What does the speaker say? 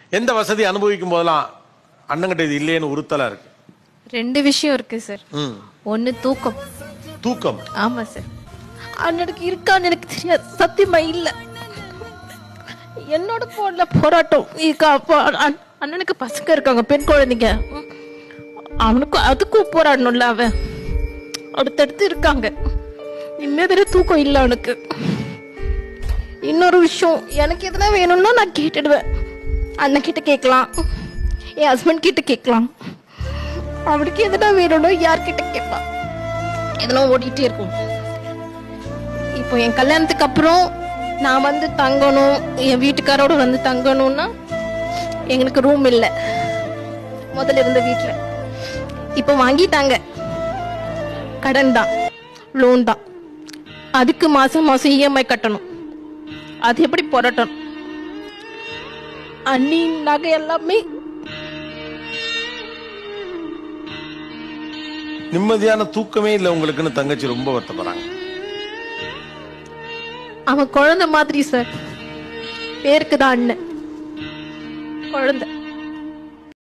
எந்த வசதி அனுபவிக்கும் போதெல்லாம் அண்ணங்கிட்ட இது இல்லையேன்னு உறுத்தலா இருக்கு? ரெண்டு விஷயம் இருக்கு சார். ஒன்னு தூக்கம். தூக்கம்? ஆமா சார். அண்ணனுக்கு இருக்கான்னு எனக்கு தெரியாது, சத்தியமா இல்ல. என்னோட போன்ல போராட்டம் அண்ணனுக்கு பசங்க இருக்காங்க, பெண் குழந்தைங்க. அவனுக்கு அதுக்கும் போராடணும்ல, அவன் அடுத்தடுத்து இருக்காங்க. நிம்மதியில தூக்கம் இல்லை அவனுக்கு. இன்னொரு விஷயம், எனக்கு எதனா வேணும்னா நான் கேட்டுடுவேன். அண்ணன் கிட்ட கேட்கலாம், என் ஹஸ்பண்ட் கிட்ட கேட்கலாம். அவனுக்கு எதனா வேணும்னா யார்கிட்ட கேட்பான்? இதெல்லாம் ஓடிட்டே இருக்கும். இப்போ என் கல்யாணத்துக்கு அப்புறம் நான் வந்து தங்கணும், என் வீட்டுக்காரோட வந்து தங்கணும்னா எங்களுக்கு ரூம் இல்லை முதல்ல இருந்த வீட்டுல. இப்போ வாங்கிட்டாங்க, கடன் தான், லோன் தான். அதுக்கு மாசம் மாசம் இஎம்ஐ கட்டணும். அது எப்படி போராட்டம்? அண்ணி நகை எல்லாமே. நிம்மதியான தூக்கமே இல்லை உங்களுக்குன்னு தங்கச்சி ரொம்ப வருத்தப்படுறாங்க. அவன் குழந்தை மாதிரி சார், பேருக்கு தான் அண்ணன், குழந்தை.